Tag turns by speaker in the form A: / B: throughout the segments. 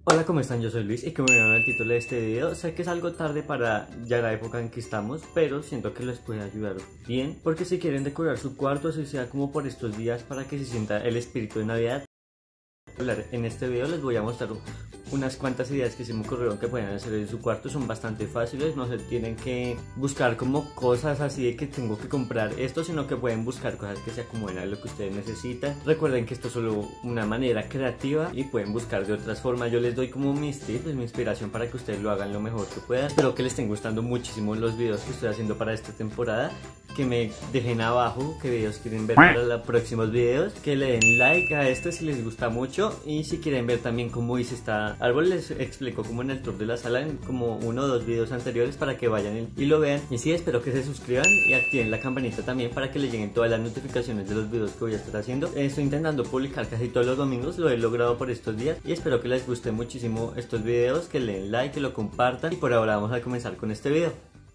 A: Hola, ¿cómo están? Yo soy Luis y como vieron en el título de este video, sé que es algo tarde para ya la época en que estamos, pero siento que les puede ayudar bien, porque si quieren decorar su cuarto, así sea como por estos días, para que se sienta el espíritu de Navidad. En este video les voy a mostrar unas cuantas ideas que se me ocurrieron que pueden hacer en su cuarto. Son bastante fáciles, no se tienen que buscar como cosas así de que tengo que comprar esto, sino que pueden buscar cosas que se acomoden a lo que ustedes necesitan. Recuerden que esto es solo una manera creativa y pueden buscar de otras formas. Yo les doy como mis tips, mi inspiración para que ustedes lo hagan lo mejor que puedan. Espero que les estén gustando muchísimo los videos que estoy haciendo para esta temporada, que me dejen abajo qué videos quieren ver para los próximos videos, que le den like a este si les gusta mucho, y si quieren ver también cómo hice esta árbol, les explico como en el tour de la sala en como 1 o 2 videos anteriores para que vayan y lo vean. Y sí, espero que se suscriban y activen la campanita también para que les lleguen todas las notificaciones de los videos que voy a estar haciendo. Estoy intentando publicar casi todos los domingos, lo he logrado por estos días y espero que les guste muchísimo estos videos, que le den like, que lo compartan, y por ahora vamos a comenzar con este video.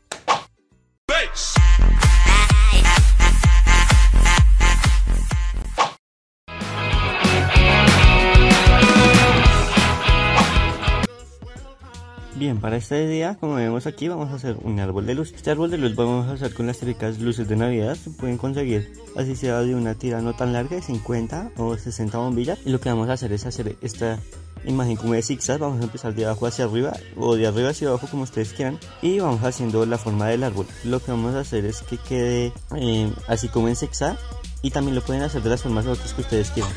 A: Bien, para este día, como vemos aquí, vamos a hacer un árbol de luz. Este árbol de luz vamos a hacer con las típicas luces de Navidad. Se pueden conseguir así sea de una tira no tan larga, de 50 o 60 bombillas. Y lo que vamos a hacer es hacer esta imagen como de zigzag. Vamos a empezar de abajo hacia arriba o de arriba hacia abajo, como ustedes quieran, y vamos haciendo la forma del árbol. Lo que vamos a hacer es que quede así como en zigzag, y también lo pueden hacer de las formas otras que ustedes quieran.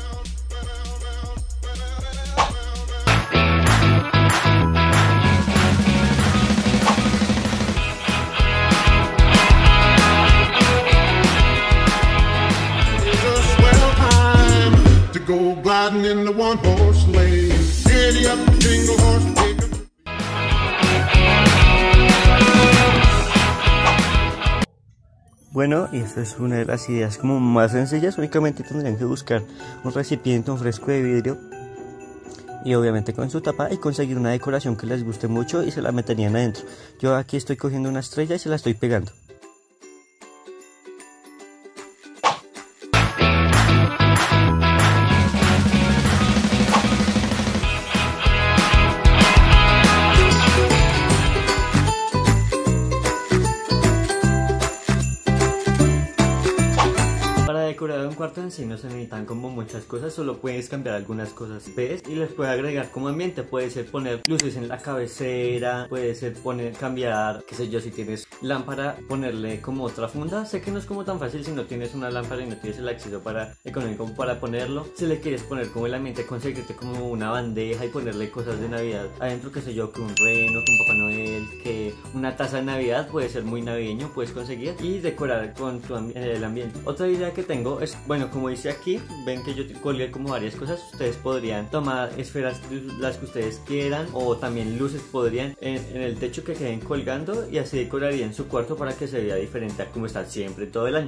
B: Go gliding in the one horse sleigh. Giddy up, jingle horse,
A: Bueno, y esta es una de las ideas como más sencillas. Únicamente tendrían que buscar un recipiente, un fresco de vidrio, y obviamente con su tapa, y conseguir una decoración que les guste mucho y se la meterían adentro. Yo aquí estoy cogiendo una estrella y se la estoy pegando. Decorar un cuarto en sí no se necesitan como muchas cosas, solo puedes cambiar algunas cosas, ¿ves? Y les puede agregar como ambiente. Puede ser poner luces en la cabecera, puede ser cambiar, qué sé yo, si tienes lámpara, ponerle como otra funda. Sé que no es como tan fácil si no tienes una lámpara y no tienes el acceso económico para ponerlo. Si le quieres poner como el ambiente, conseguirte como una bandeja y ponerle cosas de Navidad adentro, qué sé yo, que un reno, que un Papá Noel, que una taza de Navidad, puede ser muy navideño, puedes conseguir y decorar con el ambiente. Otra idea que tengo es, bueno, como dice aquí, ven que yo colgué como varias cosas. Ustedes podrían tomar esferas, las que ustedes quieran, o también luces podrían en el techo que queden colgando, y así decorarían su cuarto para que se vea diferente a como está siempre todo el año.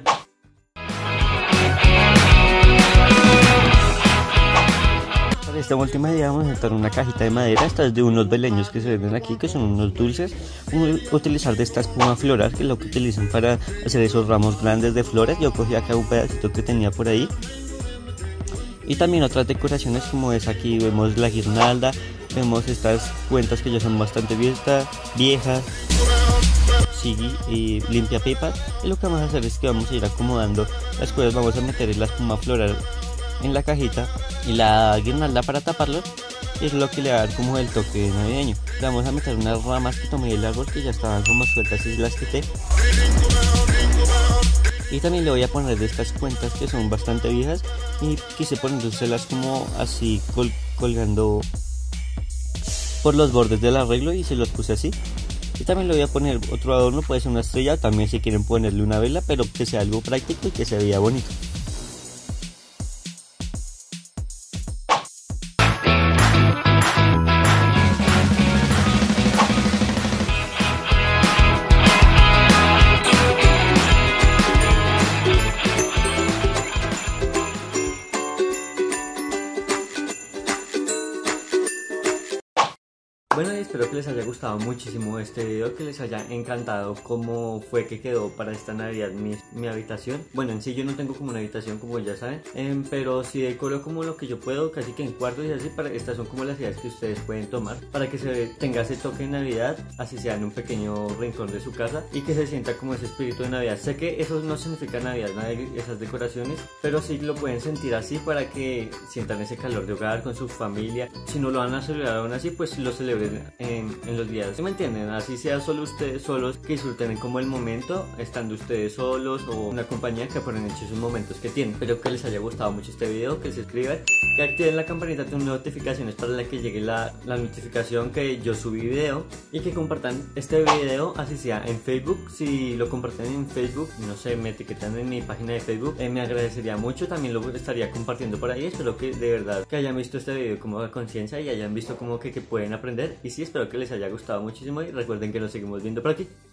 A: Para esta última idea vamos a necesitar una cajita de madera. Esta es de unos beleños que se venden aquí, que son unos dulces. Vamos a utilizar de esta espuma floral, que es lo que utilizan para hacer esos ramos grandes de flores. Yo cogí acá un pedacito que tenía por ahí. Y también otras decoraciones como es aquí. Vemos la guirnalda, vemos estas cuentas que ya son bastante viejas. Sí, y limpia pipas. Y lo que vamos a hacer es que vamos a ir acomodando las cosas. Vamos a meter la espuma floral en la cajita y la guirnalda para taparlo, y es lo que le da como el toque navideño. Le vamos a meter unas ramas que tomé del árbol que ya estaban como sueltas y las quité, y también le voy a poner de estas cuentas que son bastante viejas, y quise ponérselas como así colgando por los bordes del arreglo, y se los puse así. Y también le voy a poner otro adorno, puede ser una estrella, también si quieren ponerle una vela, pero que sea algo práctico y que se vea bonito. Bueno, y espero que les haya gustado muchísimo este video, que les haya encantado cómo fue que quedó para esta Navidad mi habitación. Bueno, en sí yo no tengo como una habitación, como ya saben, pero sí decoro como lo que yo puedo, casi que en cuartos y así. Estas son como las ideas que ustedes pueden tomar para que se tenga ese toque de Navidad, así sea en un pequeño rincón de su casa, y que se sienta como ese espíritu de Navidad. Sé que eso no significa Navidad, nada de esas decoraciones, pero sí lo pueden sentir así para que sientan ese calor de hogar con su familia. Si no lo van a celebrar aún así, pues lo celebren en los días, ¿sí me entienden? Así sea solo ustedes solos, que disfruten como el momento, estando ustedes solos o una compañía, que aprovechen esos momentos que tienen. Espero que les haya gustado mucho este video, que se suscriban, que activen la campanita de notificaciones para que llegue la notificación que yo subí video, y que compartan este video, así sea en Facebook. Si lo comparten en Facebook, no sé, me etiquetan en mi página de Facebook, me agradecería mucho. También lo estaría compartiendo por ahí. Espero que de verdad que hayan visto este video como a conciencia y hayan visto como que pueden aprender. Y sí, espero que les haya gustado muchísimo, y recuerden que nos seguimos viendo por aquí.